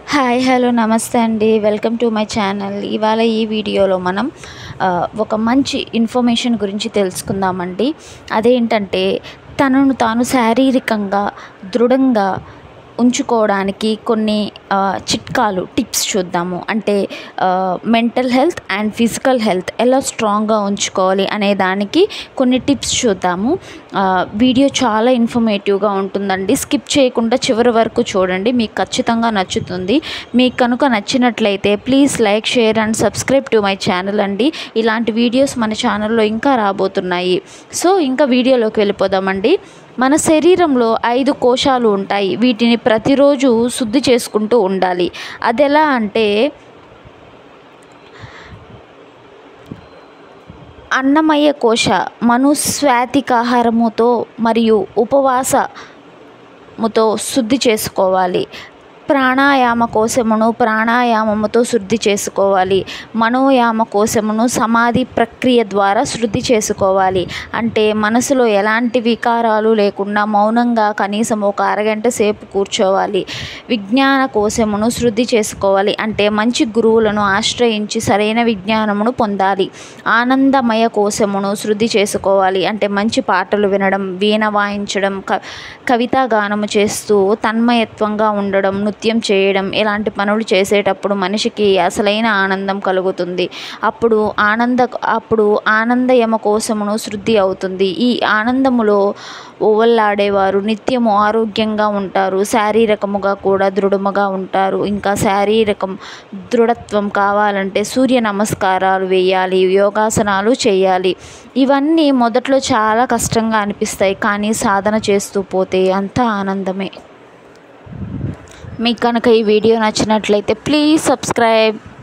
Hi hello నమస్తే అండి. Welcome to my channel. ఇవాళ ఈ వీడియోలో మనం ఒక మంచి ఇన్ఫర్మేషన్ గురించి తెలుసుకుందామండి. అదేంటంటే తనను తాను శారీరకంగా దృఢంగా ఉంచుకోవడానికి కొన్ని చిట్కాలు టిప్స్ చూద్దాము. అంటే mental health and physical health ఎలా స్ట్రాంగ్గా ఉంచుకోవాలి అనే దానికి కొన్ని టిప్స్ చూద్దాము. వీడియో చాలా ఇన్ఫర్మేటివ్గా ఉంటుందండి. స్కిప్ చేయకుండా చివరి వరకు చూడండి, మీకు ఖచ్చితంగా నచ్చుతుంది. మీకు కనుక నచ్చినట్లయితే please like, share and subscribe to my channel అండి. ఇలాంటి వీడియోస్ మన ఛానల్లో ఇంకా రాబోతున్నాయి. సో ఇంకా వీడియోలోకి వెళ్ళిపోదామండి. మన శరీరంలో 5 కోశాలు ఉంటాయి. వీటిని ప్రతిరోజు శుద్ధి చేసుకుంటూ ఉండాలి. అదెలా అంటే అన్నమయ కోశ మనుస్వాతికాహారముతో మరియు ఉపవాసముతో శుద్ధి చేసుకోవాలి. ప్రాణాయామ కోశమును ప్రాణాయామముతో శుద్ధి చేసుకోవాలి. మనోయామ కోశమును సమాధి ప్రక్రియ ద్వారా శుద్ధి చేసుకోవాలి. అంటే మనసులో ఎలాంటి వికారాలు లేకుండా మౌనంగా కనీసం ఒక అరగంట సేపు కూర్చోవాలి. విజ్ఞాన కోశమును శుద్ధి చేసుకోవాలి. అంటే మంచి గురువులను ఆశ్రయించి సరైన విజ్ఞానమును పొందాలి. ఆనందమయ కోశమును శుద్ధి చేసుకోవాలి. అంటే మంచి పాటలు వినడం, వీణ వాయించడం, కవితా గానము చేస్తూ తన్మయత్వంగా ఉండడం, నృత్యం చేయడం, ఇలాంటి పనులు చేసేటప్పుడు మనిషికి అసలైన ఆనందం కలుగుతుంది. అప్పుడు ఆనందయమ కోశమును శుద్ధి అవుతుంది. ఈ ఆనందములో ఓవల్లాడేవారు నిత్యము ఆరోగ్యంగా ఉంటారు. శారీరకముగా కూడా దృఢముగా ఉంటారు. ఇంకా శారీరకం దృఢత్వం కావాలంటే సూర్య నమస్కారాలు వేయాలి, యోగాసనాలు చేయాలి. ఇవన్నీ మొదట్లో చాలా కష్టంగా అనిపిస్తాయి, కానీ సాధన చేస్తూ పోతే అంతా ఆనందమే. మీకు కనుక ఈ వీడియో నచ్చినట్లయితే ప్లీజ్ సబ్స్క్రైబ్.